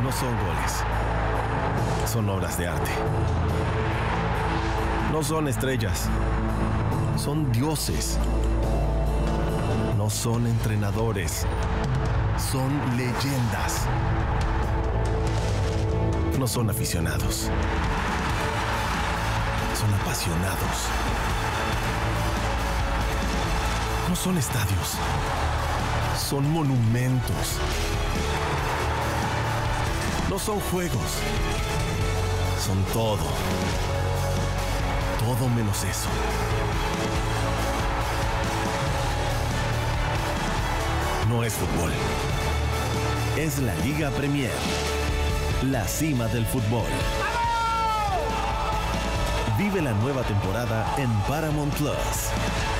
no son goles. Son obras de arte. No son estrellas. Son dioses. No son entrenadores. Son leyendas. No son aficionados. Son apasionados. No son estadios. Son monumentos. No son juegos. Son todo. Todo menos eso. No es fútbol. Es la Liga Premier. La cima del fútbol. Vive la nueva temporada en Paramount Plus.